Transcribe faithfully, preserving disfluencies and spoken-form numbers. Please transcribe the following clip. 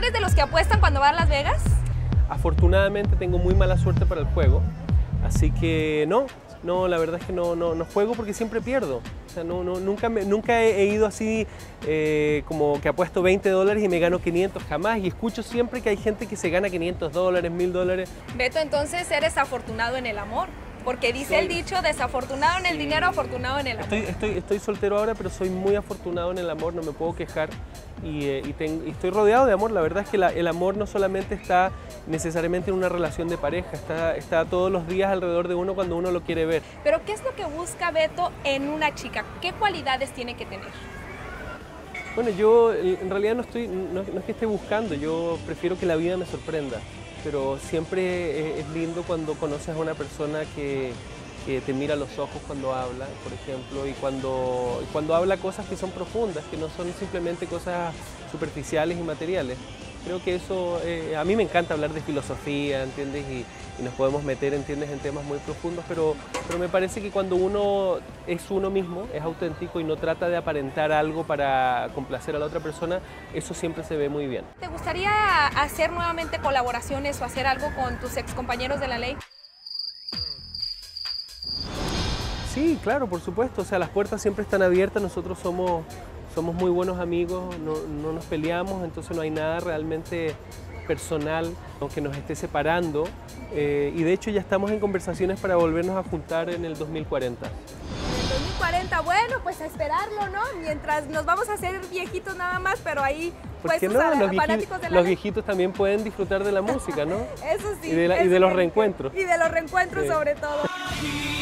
eres de los que apuestan cuando van a Las Vegas? Afortunadamente tengo muy mala suerte para el juego, así que no, no, la verdad es que no, no, no juego porque siempre pierdo. O sea, no, no, nunca, me, nunca he ido así eh, como que apuesto veinte dólares y me gano quinientos, jamás. Y escucho siempre que hay gente que se gana quinientos dólares, mil dólares. Beto, entonces eres afortunado en el amor. Porque dice Soy... el dicho, desafortunado en el sí. dinero, afortunado en el amor. Estoy, estoy, estoy soltero ahora, pero soy muy afortunado en el amor, no me puedo quejar. Y, eh, y, ten, y estoy rodeado de amor. La verdad es que la, el amor no solamente está necesariamente en una relación de pareja, está, está todos los días alrededor de uno cuando uno lo quiere ver. Pero ¿qué es lo que busca Beto en una chica? ¿Qué cualidades tiene que tener? Bueno, yo en realidad no, estoy, no, no es que esté buscando, yo prefiero que la vida me sorprenda. Pero siempre es lindo cuando conoces a una persona que, que te mira a los ojos cuando habla, por ejemplo, y cuando, y cuando habla cosas que son profundas, que no son simplemente cosas superficiales y materiales. Creo que eso, eh, a mí me encanta hablar de filosofía, ¿entiendes? Y, y nos podemos meter, ¿entiendes?, en temas muy profundos, pero, pero me parece que cuando uno es uno mismo, es auténtico y no trata de aparentar algo para complacer a la otra persona, eso siempre se ve muy bien. ¿Te gustaría hacer nuevamente colaboraciones o hacer algo con tus excompañeros de la ley? Sí, claro, por supuesto. O sea, las puertas siempre están abiertas, nosotros somos... Somos muy buenos amigos, no, no nos peleamos, entonces no hay nada realmente personal que nos esté separando. Eh, y de hecho ya estamos en conversaciones para volvernos a juntar en el dos mil cuarenta. En el dos mil cuarenta, bueno, pues a esperarlo, ¿no? Mientras nos vamos a hacer viejitos nada más, pero ahí pues no? a, los, a fanáticos de la los ley. viejitos también pueden disfrutar de la música, ¿no? Eso sí. Y de, la, eso y de los sí. reencuentros. Y de los reencuentros, sí. Sobre todo.